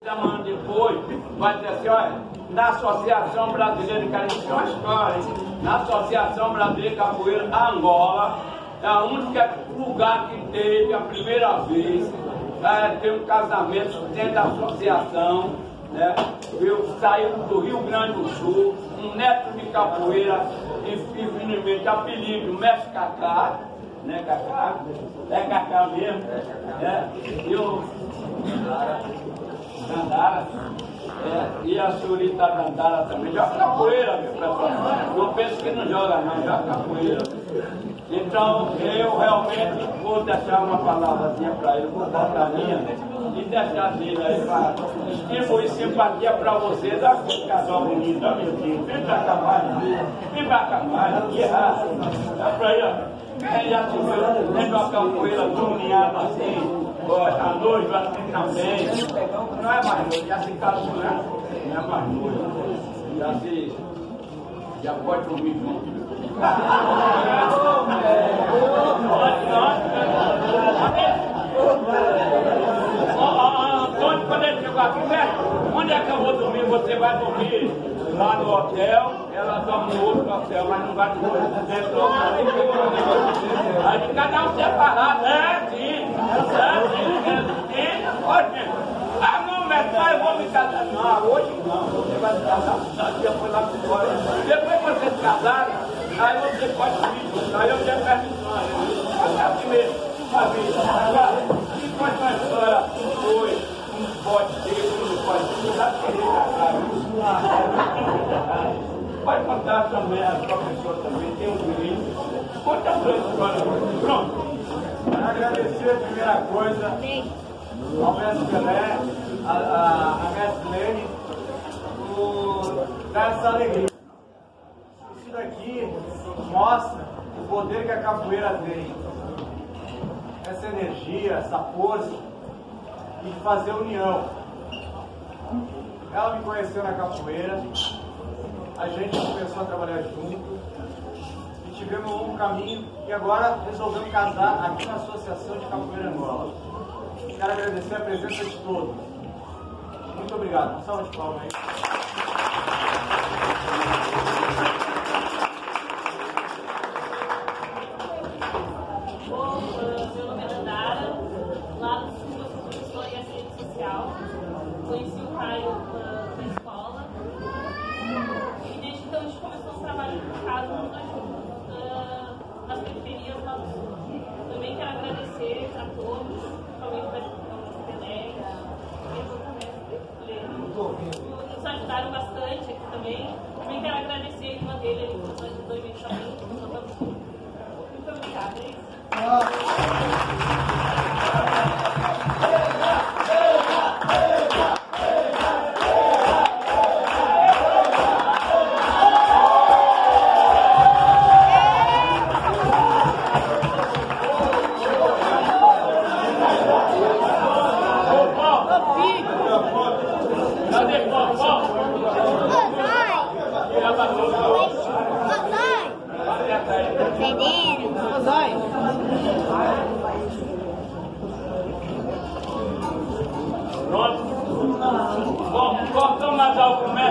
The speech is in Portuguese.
Amanhã depois vai dizer assim, olha, na Associação Brasileira de Capoeira, isso é uma história, hein? Na Associação Brasileira de Capoeira Angola, é o único lugar que teve a primeira vez, tem um casamento dentro da associação, né? Saiu do Rio Grande do Sul, um neto de capoeira, infelizmente apelido Mestre Cacá, né, Cacá? É Cacá mesmo, né? E o Dandara, e a senhorita Dandara também joga capoeira, meu pessoal. Eu penso que não joga não, joga capoeira. Então eu realmente vou deixar uma palavrazinha para ele, vou dar para minha e deixar dele aí para distribuir simpatia para vocês. Olha que casal bonito, ó, meu Deus. Vem pra cá mais, que raça. Dá para ele, ó. Quem já se viu dentro da capoeira, turneado assim, a noiva assim também. Não é mais noiva, já se casou, né? Não é mais noiva. Já pode dormir junto. Antônio, quando ele chegou aqui, onde é que eu vou dormir? Você vai dormir lá no hotel, ela dorme no outro hotel, mas não vai dormir dentro do hotel. Aí cada um separado, eu vou me casar. Não, hoje não, você vai se casar, depois lá fora. Depois que vocês se casarem, aí você pode vir, aí eu tenho permissão. Assim mesmo, a vida. Agora, se pode uma história, dois, um pode ter, um não pode ter, dá pra querer casar. Pode contar também, a professora também tem um direito. Conta a sua história. Pronto. Agradecer a primeira coisa ao mestre Pelé, a mestre Lene, por dar essa alegria. Isso daqui mostra o poder que a capoeira tem, essa energia, essa força de fazer união. Ela me conheceu na capoeira, a gente começou a trabalhar junto e tivemos um caminho e agora resolvemos casar aqui na Associação de Capoeira Angola. Quero agradecer a presença de todos. Muito obrigado. Salve de palmas aí. Meu nome é Dandara, lá no Sul eu sou professora em assistente social. Conheci o Caio na escola e desde então a gente começou os trabalhos por casa, nos dois juntos, nas periferias lá do Sul. Também quero agradecer a todos, principalmente para Pelé, nos ajudaram bastante aqui também. Também quero agradecer a irmã dele, ele nos ajudou imensamente. Muito obrigada. É isso. Entendeu?